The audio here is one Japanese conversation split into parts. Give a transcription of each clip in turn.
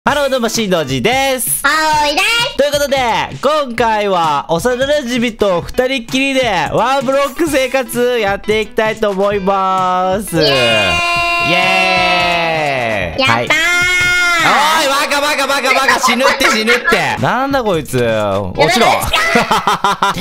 ハローどうもしんのじです。 あおいです。 ということで、今回は幼馴染と二人っきりでワンブロック生活やっていきたいと思います。イエーイ。 やったー、 おい、バカ死ぬってなんだこいつ、落ちろはい、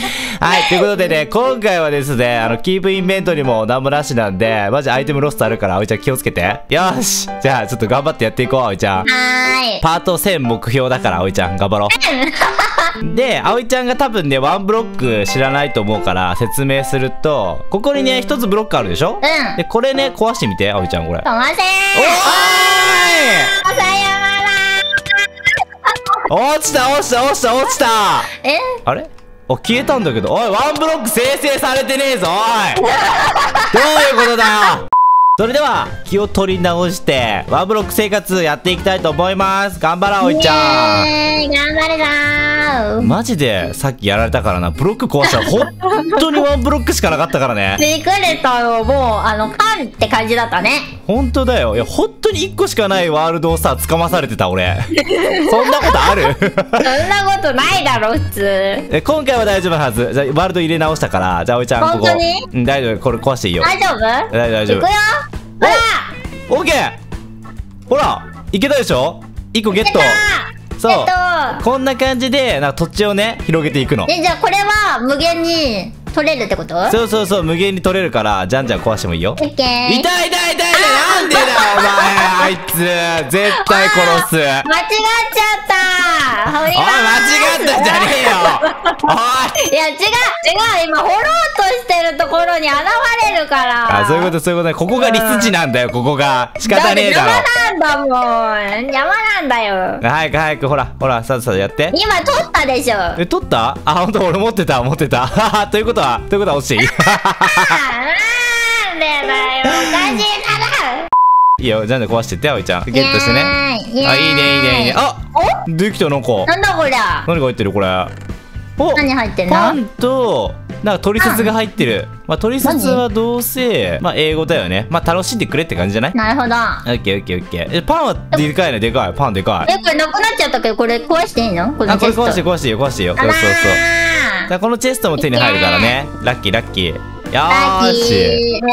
ということでね、今回はですね、キープインベントにもなんもなしなんで、マジアイテムロストあるから、葵ちゃん気をつけて。よーし、じゃあちょっと頑張ってやっていこう、葵ちゃん。パート1000目標だから、葵ちゃん頑張ろう。で、葵ちゃんが多分ね、ワンブロック知らないと思うから説明すると、ここにね、一つブロックあるでしょ。で、これね、壊してみて、葵ちゃんこれ。 すいません。 落ちたあれ消えたんだけど。おい、ワンブロック生成されてねえぞ、おいどういうことだよ。それでは気を取り直してワンブロック生活やっていきたいと思います。頑張ろう、おいちゃん。 頑張るぞー。 マジでさっきやられたからな。ブロック壊したら本当にワンブロックしかなかったからね。 びっくりしたよ。もうパンって感じだったね。 本当だよ。いや本当に1個しかないワールドをさ掴まされてた俺そんなことあるそんなことないだろ普通。 今回は大丈夫なはず。じゃあワールド入れ直したから、じゃあおいちゃんここ。 本当に？ うん、大丈夫。これ壊していいよ。 大丈夫？ 大丈夫。 行くよ。ほらオッケー。ほらいけたでしょ。1個ゲット。そう、こんな感じでなんか土地をね広げていくの。 じゃあこれは無限に取れるってこと？ そう無限に取れるからじゃんじゃん壊してもいいよ。 オッケー。 痛いなんでだよお前あいつ絶対殺す。間違っちゃった。 おい間違ったじゃねえよおい。 いや違う今掘ろうとしてるところに現れるから。 あ、そういうことね。ここがリス地なんだよ。ここが仕方ねえだろ。 山なんだもん。山なんだよ。 早くほらさっやって。 今取ったでしょ。 取った？あ、ほんと俺持ってたということは落ちていいなんでだよ、おかしいからいいよ、じゃんじゃん壊してって、葵ちゃんゲットしてね。あ、いいね。あ、できた。なんかなんだこりゃ。 何が入ってるこれ。お、 何入ってんの？ パンとなんか取説が入ってる。まあ取説はどうせまあ英語だよね。まあ楽しんでくれって感じじゃない？なるほど。 オッケー。パンはでかいね。パンでかい。 これなくなっちゃったけど、これ壊していいの？これ壊していいよ。そう。だこのチェストも手に入るからね。ラッキー。よーし、いいよ。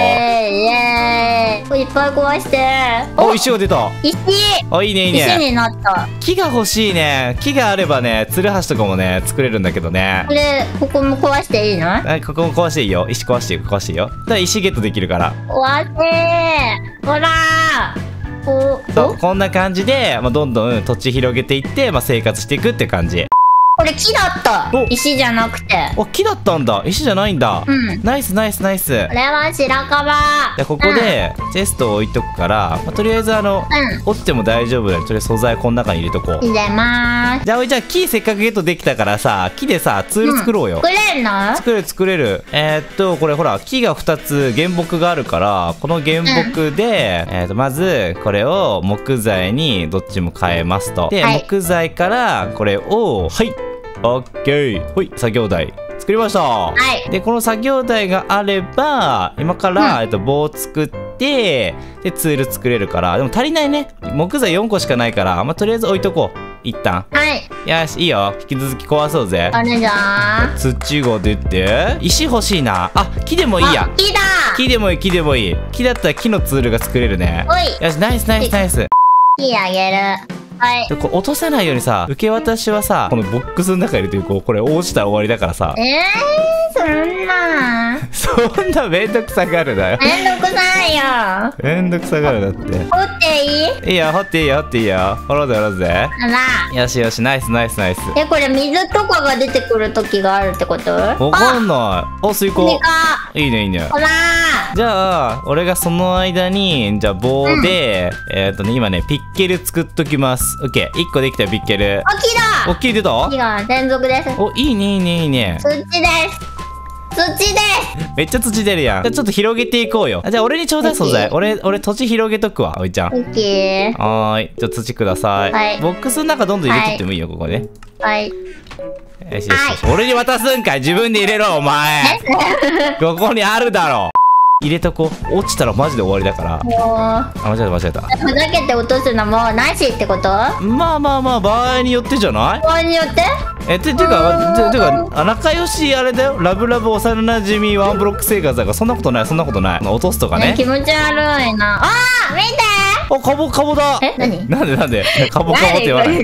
いっぱい壊して。 お、石が出た。 石。 お、いいね。 石になった。 木が欲しいね。木があればね、ツルハシとかもね作れるんだけどね。 ここも壊していいの？ ここも壊していいよ。石壊していいよ。だから石ゲットできるから。 壊せ。ほらそう、こんな感じで、まあ、どんどん土地広げていって、まあ、生活していくって感じ。 これ木だった。石じゃなくて。 木だったんだ。石じゃないんだ。ナイス。これは白樺。 でここでチェストを置いとくから、まあ、とりあえず落ちても大丈夫だよ。とりあえず素材この中に入れとこう。 入れまーす。 じゃあ木せっかくゲットできたからさ、木でさツール作ろうよ。 作れるの？ 作れる。これほら木が2つ原木があるから、この原木で、まずこれを木材にどっちも変えますと。で、木材からこれをオッケー。ほい、作業台作りました。でこの作業台があれば今から、棒を作ってでツール作れるから。でも足りないね。木材4個しかないから、まあ、とりあえず置いとこう一旦。よし、いいよ。引き続き壊そうぜ。 あれじゃ土が出て石欲しいな。あ、木でもいいや。木でもいい。木だったら木のツールが作れるね。よし、ナイス。 木あげる。 これ落とさないようにさ、受け渡しはさこのボックスの中に入れてこれ落ちたら終わりだからさ。そんなめんどくさがるなよ。 めんどくさいよ。 めんどくさがるだって。 掘っていい？ いいよ、掘っていいよ。掘ろうぜ。よし、ナイス。 これ水とかが出てくる時があるってこと？ わかんない。お、水耕。いいね。 ほらじゃあ俺がその間にじゃあ棒で、今ねピッケル作っときます。オッケー。1個できたよピッケル。木出た？ 木が連続です。 お、いいね。 土です。 めっちゃ土出るやん。じゃあちょっと広げていこうよ。じゃあ俺にちょうだい素材。俺土地広げとくわ、おいちゃん。 オッケー。 はーい。じゃあ土ください。ボックスの中どんどん入れとってもいいよ、ここね。よし。俺に渡すんかい。自分で入れろ、お前。ここにあるだろ。 入れとこう。落ちたらマジで終わりだから。 もあ、間違えた間違えた。 うふざけて落とすのもなしってこと？ まあまあまあ、場合によってじゃない？ 場合によって？ ていうか仲良しあれだよ。ラブラブ幼なじみワンブロック生活だから、そんなことないそんなことない。落とすとかね。 気持ち悪いな。あー、見て。 あ、カボだ。 え、何？ なんでカボって言わない。 危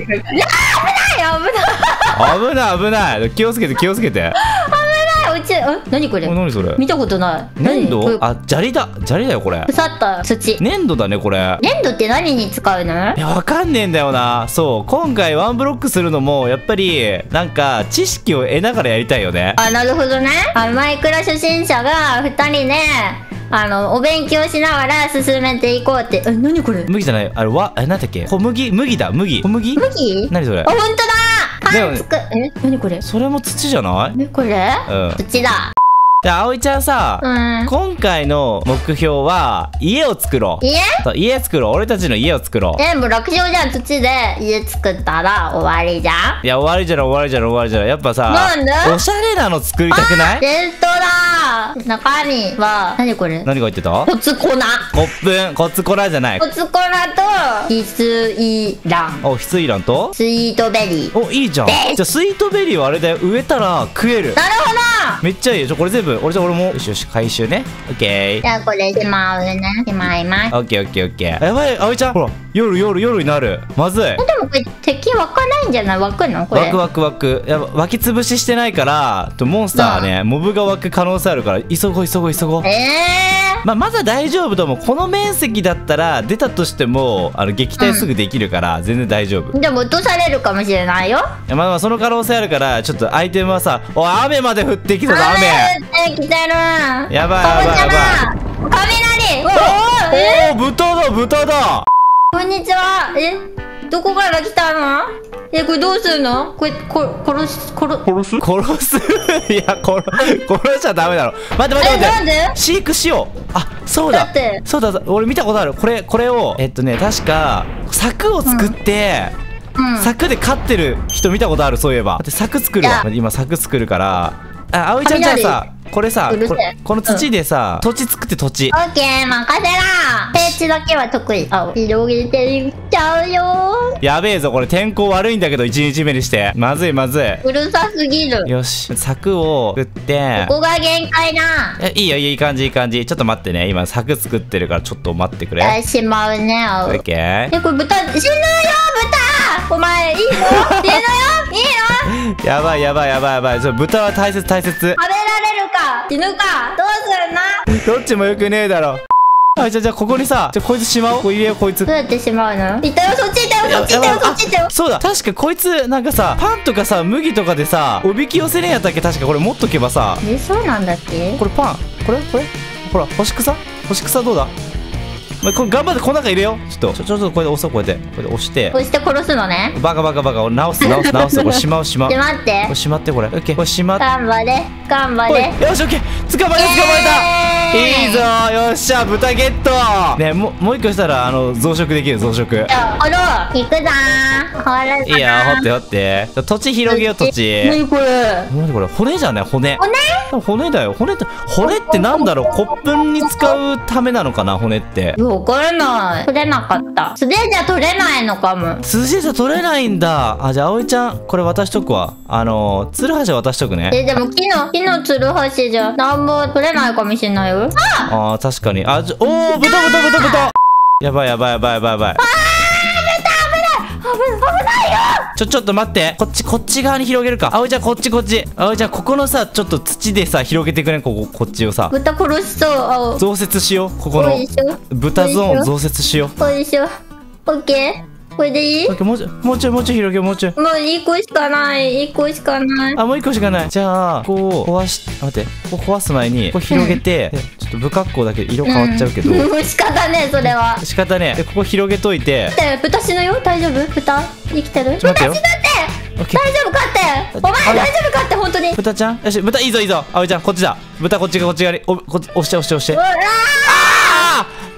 ない危ない気をつけてうち、何これ？ 何それ？ 見たことない。 粘土？ 何？ あ、砂利だよこれ。 腐った土。 粘土だねこれ。 粘土って何に使うの？ いや、わかんねえんだよな。そう、今回ワンブロックするのもやっぱりなんか知識を得ながらやりたいよね。 あ、なるほどね。マイクラ初心者が2人でお勉強しながら進めていこうって。何これ？ 麦じゃない、あれなんだっけ？麦だ。麦？ 麦？ 何それ？ あ、本当だ。パンつく。何これ？ それも土じゃない？ これ？土だ。 じゃあ葵ちゃんさ、今回の目標は家を作ろう。家作ろう。俺たちの家を作ろう。 もう楽勝じゃん。土で家作ったら終わりじゃん。 いや、終わりじゃん。やっぱさ、 なんで？ おしゃれなの作りたくない？ 伝統だ。中身は何これ？ 何が入ってた？ コツ粉。 コツコラじゃない。 コツコラと翡翠蘭。 翡翠蘭とスイートベリー。 いいじゃん。じゃあスイートベリーはあれだよ、植えたら食える。 なるほど。 めっちゃいいよ。これ全部俺も。よし回収ね。オッケー。 じゃあこれしまいます。 オッケー。やばい、葵ちゃん、ほら夜になる。まずい。 でもこれ敵湧かないんじゃない？湧くのこれ？ 湧く。やば、湧き潰ししてないからモンスターはね、モブが湧く可能性あるから急ごう。まだ大丈夫と思う。この面積だったら出たとしても撃退すぐできるから全然大丈夫。 でも落とされるかもしれないよ。 まあその可能性あるから、ちょっとアイテムはさ、雨まで降ってきたぞ。 雨来てる。 やばい。 雷。 豚だ。 こんにちは。どこから来たの？これどうするの？これ殺すいや、殺しちゃダメだろ。待って。 なんで？ 飼育しよう。あ、そうだ俺見たことある。これを確か柵を作って、柵で飼ってる人見たことある。そういえば。だって柵作るわ。今柵作るから。葵ちゃん、じゃあさ、これさ、この土でさ、土地作って。土地。 オッケー、任せら。平地だけは得意。広げていっちゃうよ。 やべえぞ、これ天候悪いんだけど、1日目にして。まずい。 うるさすぎる。 よし、柵を作って。 ここが限界だ。 いいよ、いい感じ。ちょっと待ってね。今柵作ってるからちょっと待ってくれ。 しまうね。 オッケー。 これ豚、死ぬよ、豚。お前、いいの？死ぬよ。いいの？ やばい。豚は大切。 食べられるか死ぬかどうするどっちもよくねえだろ。じゃあここにさ、こいつしまおう。入れよう、こいつ。 どうやってしまうの？いたよ、そっちいたよ。 そうだ、確かこいつなんかさ、パンとかさ、麦とかでさ、おびき寄せねえやったっけ？確かこれ持っとけばさ。 そうなんだっけ？ これパン、これほら、干し草どうだ？これ頑張ってこの中入れよう。ちょっとこれで押そう。こうやって押して殺すのね。 バカ俺直す。これしまう。 しまって。 これしまって。これオッケー。これしまって。 頑張れ。 よし、オッケー。捕まえた。いいぞ。よっしゃ、豚ゲット。ね、もう一個したら増殖できる。 行くぞー。 いいや、掘って。土地広げよう。土地。 何これ？ 骨じゃない？骨だよ。骨ってなんだろう？骨粉に使うためなのかな？骨ってわからない。取れなかった。素手じゃ取れないのかも。 素手じゃ取れないんだ。じゃあ葵ちゃん、これ渡しとくわ。ツルハシ渡しとくね。 でも木のツルハシじゃなんも取れないかもしれないよ。 確かに。豚。やばい。危ないよ。ちょっと待って。こっち側に広げるか。葵ちゃん、こっち。葵ちゃん、ここのさ、ちょっと土でさ、広げてくれ。こっちをさ。 豚殺しそう。 増設しよう。ここの豚ゾーン増設しよう。 オッケー。これでいい？ もうちょい広げよう。もう 1個しかない。 もう1個しかない。じゃあこう待って、ここ壊す前にここ広げて、ちょっと不格好だけど色変わっちゃうけど、 仕方ねえ、それは仕方ねえ。でここ広げといて。 豚死ぬよ。大丈夫？豚生きてる？ 豚死ぬって。 大丈夫かって。お前大丈夫かって。本当に豚ちゃん。よし、豚いいぞ。葵ちゃんこっちだ。豚こっち側に押して。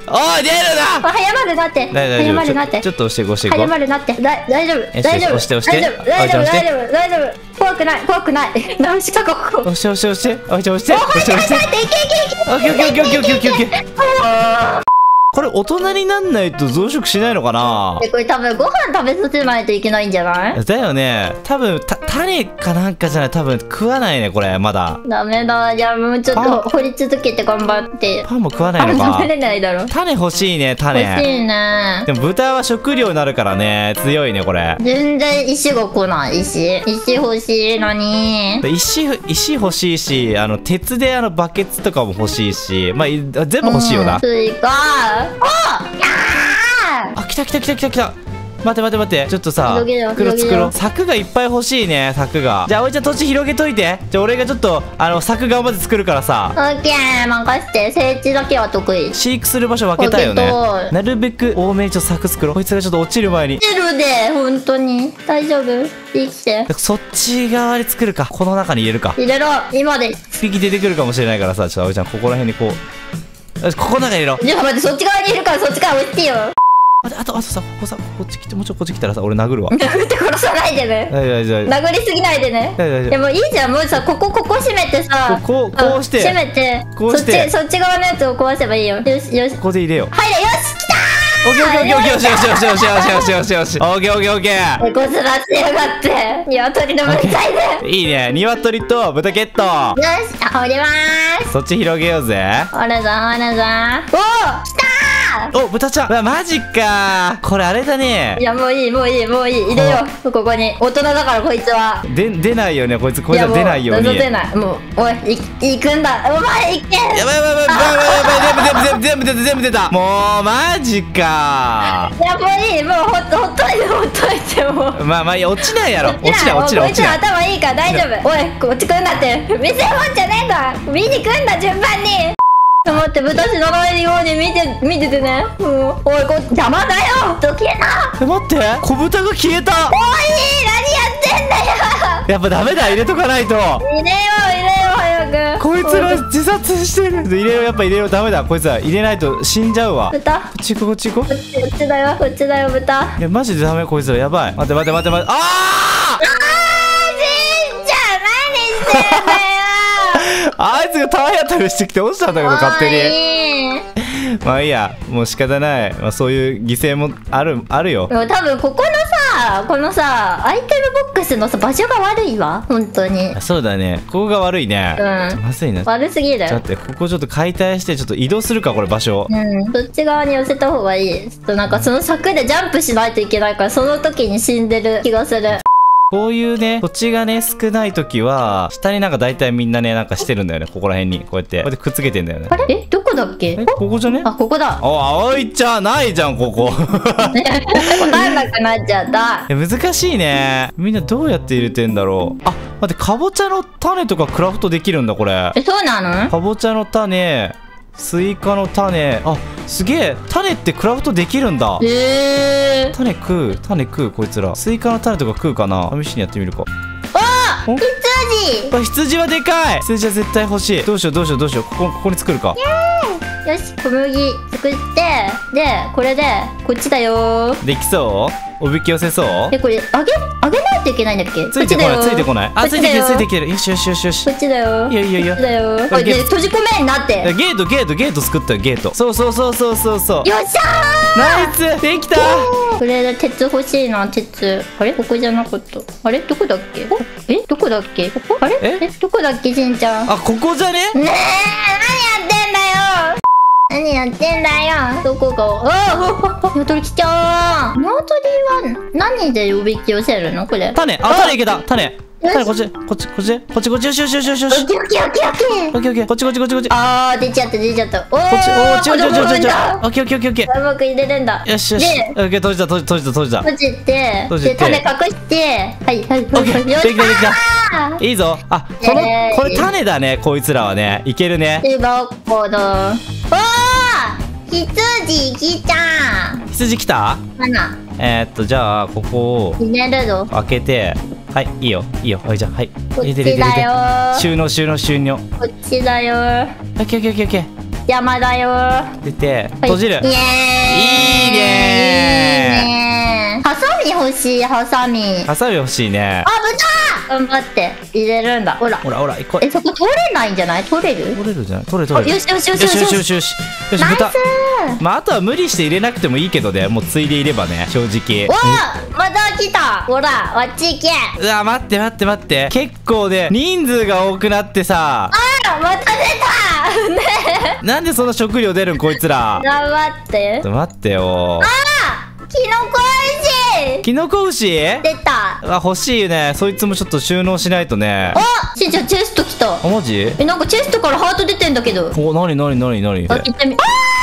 おい、出るな。 早まるなって。 大早まるなって。 ちょっと押して押していこう。 早まるなって。大丈夫。大丈夫。 押して押して。 大丈夫。大丈夫。怖くない。怖くない。直しかここ。 押して押して押して。押して押して。押して押して。 いけいけいけ。 オッケーオッケーオッケーオッケーオッケーオッケー。これ大人になんないと増殖しないのかな。 これ多分ご飯食べさせないといけないんじゃない？ だよね。多分種かなんかじゃない。多分食わないねこれまだ。 ダメだ。じゃあもうちょっと掘り続けて頑張って。 パンも食わないのか。 食べれないだろ。 種欲しいね種。 欲しいね。 でも豚は食料になるからね強いねこれ。 全然石が来ない。石欲しいのに。 石欲しいし鉄でバケツとかも欲しいしまあ全部欲しいよな。 スイカ。 あ、来た。待ってちょっとさ作ろう。柵がいっぱい欲しいね柵が。じゃあおいちゃん土地広げといて。じゃあ俺がちょっと柵頑張って作るからさ。 オッケー任せて。整地だけは得意。 飼育する場所分けたいよね。なるべく多めにちょっと柵作ろう。こいつがちょっと落ちる前に。 落ちるで本当に大丈夫。生きて。 そっち側に作るか。この中に入れるか。 入れろ今で。 一匹出てくるかもしれないからさ。ちょっとおいちゃんここら辺にこう。よしここの中に入れろ。 じゃあ待ってそっち側にいるからそっちから落ちてよ。 あとさこっち来てもうちょっとこっち来たらさ俺殴るわ。 殴って殺さないでね。殴りすぎないでね。でもいいじゃん。もうさここ閉めてさこうして閉めてそっち側のやつを壊せばいいよ。よしここで入れよう。 入れよし来たオッケーよしオッケー。 こすらせやがって鶏の分際で。 いいね鶏と豚ゲット。 よし降りまーす。 そっち広げようぜ。 おらざお来たお豚ちゃん。マジかこれあれだね。 いやもういい入れようここに。大人だからこいつは出ないよねこいつは出ないように。 出ないもうおい行くんだお前行け。 やばい全部出た。もうマジか。 いやもういいもうほっといてもう。 まあいや落ちないやろ。落ちないこいつ頭いいから大丈夫。おいこっち来んだって見せもんじゃねえんだ。見に来んだ順番に。待って豚死なないように見ててね。おい邪魔だよどけな。 待って小豚が消えた。 おい何やってんだよ。 やっぱダメだ入れとかないと。 入れよ早く。 こいつら自殺してる。入れよダメだこいつは入れないと死んじゃうわ。 豚こっち行こう。 こっちだよ豚。 いやマジでダメこいつらやばい。待って。あしんちゃん何してんだよ。 あいつが体当たりしてきて落ちたんだけど勝手に。まあいいやもう仕方ない。まあそういう犠牲もあるよ。 でも多分このさアイテムボックスのさ場所が悪いわ本当に。 そうだねここが悪いね。まずいな。 悪すぎる。 だってここちょっと解体してちょっと移動するかこれ場所。 そっち側に寄せた方がいい。ちょっとなんかその柵でジャンプしないといけないからその時に死んでる気がする。 こういうね土地がね少ない時は下になんか大体みんなねなんかしてるんだよね。ここら辺にこうやってくっつけてんだよね。 あれどこだっけ。 ここじゃね。 あここだ。 あいちゃんないじゃんここ。 分かんなくなっちゃった。 難しいね。みんなどうやって入れてんだろう。あ待ってかぼちゃの種とかクラフトできるんだこれ。 そうなの。 かぼちゃの種スイカの種すげえ種ってクラフトできるんだ。種食うこいつら。スイカの種とか食うかな。試しにやってみるか。羊はでかい。羊は絶対欲しい。どうしようここに作るか。 よし小麦作ってでこれでこっちだよ。 できそう？おびき寄せそう？ これあげないといけないんだっけ。 ついてこない。あついてきてる。よし。 こっちだよ。 いいよ。 こっちだよ。閉じ込めんなって。 ゲート作ったよゲート。そう。 よっしゃー。 ナイスできた。 これで鉄欲しいな鉄。あれここじゃなかった。あれどこだっけ。どこだっけここ。あれどこだっけしんちゃん。 ここじゃね。 ねえ何やってんだよ。どこが。鶏来ちゃう。鶏は何でおびき寄せるのこれ。 種いけた。種こっちよし。 オッケー。こっち。出ちゃった。おー。 オッケー。 うまく入れるんだ。 よし。オッケー閉じた。 閉じて種隠してはい。 オッケーできた。いいぞ。これ種だねこいつらはねいけるね。羊来た。 羊来た？じゃあここを入れるぞ。 開けてはいいいよはいじゃあこっちだよ。 収納こっちだよ。 オッケー。 山だよ。 出て、閉じる。 イエーイ。 いいねー。 ハサミ欲しい、ハサミ。 ハサミ欲しいね。 あ、豚。頑張って入れるんだ。ほら。 ほらほら、これ。 そこ取れないんじゃない？取れる？ 取れるじゃない？取れる。 よしよしよしよしよしよよし。 しよし。よし、 ナイ豚。 ス。 まあ、あとは無理して入れなくてもいいけどね。もうついでいればね、正直。 わあ、また来た。ほら、あっち行け。 うわ、待って待って待って。結構ね、人数が多くなってさ。 あ、また出た。ね。 なんでそんな食料出るん、こいつら。 頑張って。 ちょっと待ってよ。 あ、キノコ石。 キノコ牛出た。 あ、欲しいね。そいつもちょっと収納しないとね。 あ、しんちゃんチェスト来た。 あ、マジ？ なんかチェストからハート出てんだけど。 お、なになになになに？ あ、行ってみ。あ